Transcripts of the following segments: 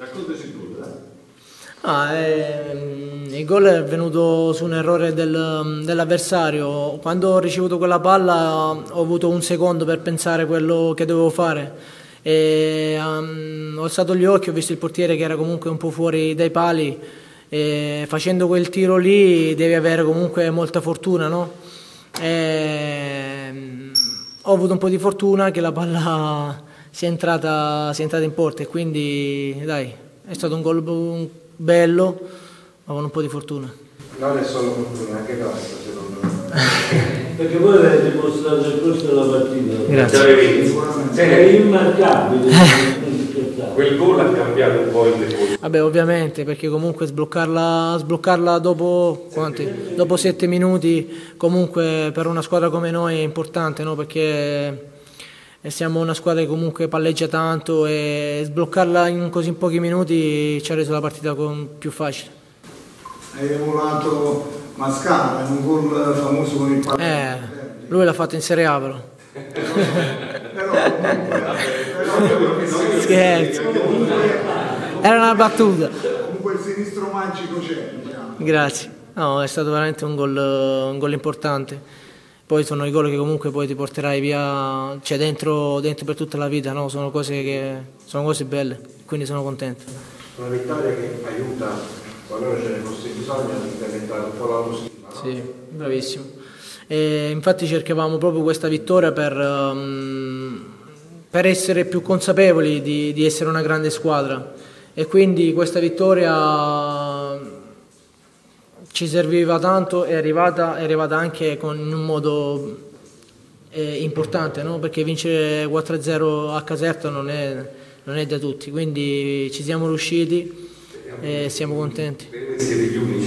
Raccontaci tu, dai. Il gol è venuto su un errore dell'avversario. Quando ho ricevuto quella palla ho avuto un secondo per pensare quello che dovevo fare. Ho alzato gli occhi, ho visto il portiere che era comunque un po' fuori dai pali. E facendo quel tiro lì devi avere comunque molta fortuna, no? Ho avuto un po' di fortuna che la palla sia entrata in porta e quindi dai, è stato un gol bello, ma con un po' di fortuna. Non è solo fortuna, anche questo secondo me. Perché voi avete dimostrato il corso della partita. Grazie. È immarcabile. Quel gol ha cambiato un po' il decorso. Vabbè, ovviamente, perché comunque sbloccarla dopo 7 minuti, comunque per una squadra come noi è importante, no? Perché siamo una squadra che comunque palleggia tanto e sbloccarla in così pochi minuti ci ha reso la partita più facile. Hai emulato Mascara in un gol famoso con il pallone. Lui l'ha fatto in Serie A però. Scherzo. Era una battuta. Comunque il sinistro magico c'è, diciamo. Grazie. No, è stato veramente un gol importante. Poi sono i gol che comunque poi ti porterai via, cioè dentro per tutta la vita, no? Sono cose belle, quindi sono contento. Una vittoria che aiuta, qualora ce ne fosse bisogno, ad incrementare un po' l'autostima, no? Sì, bravissimo. E infatti cercavamo proprio questa vittoria per essere più consapevoli di essere una grande squadra e quindi questa vittoria ci serviva tanto, è arrivata anche in un modo importante, no? Perché vincere 4-0 a Caserta non è da tutti, quindi ci siamo riusciti e siamo contenti. Siete gli unici.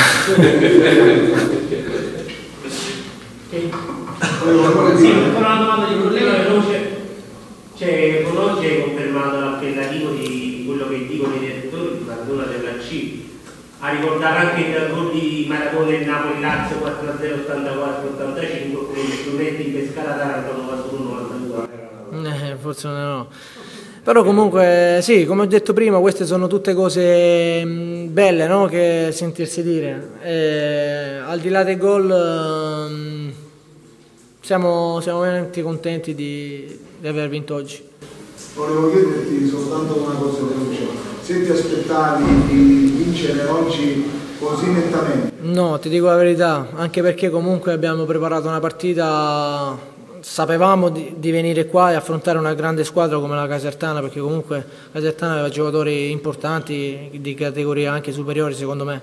Una domanda di collega veloce. Cioè, con oggi hai confermato l'appellativo di quello che dicono i direttori, Maradona della C. A ricordare anche il gol di Maradona e Napoli-Lazio 4-0, 84-85, con i strumenti in Pescara-Taranto 91-92. Forse no. Però comunque sì, come ho detto prima, queste sono tutte cose belle, no? Che sentirsi dire. Al di là dei gol siamo veramente contenti di aver vinto oggi. Volevo chiederti soltanto una cosa veloce. Se ti aspettavi di vincere oggi così nettamente? No, ti dico la verità, anche perché comunque abbiamo preparato una partita, sapevamo di venire qua e affrontare una grande squadra come la Casertana, perché comunque la Casertana aveva giocatori importanti di categoria anche superiori secondo me.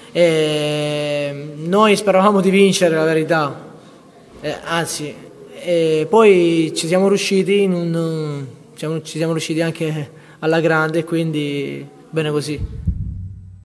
E noi speravamo di vincere, la verità, anzi, poi ci siamo riusciti ci siamo riusciti anche alla grande, quindi bene così.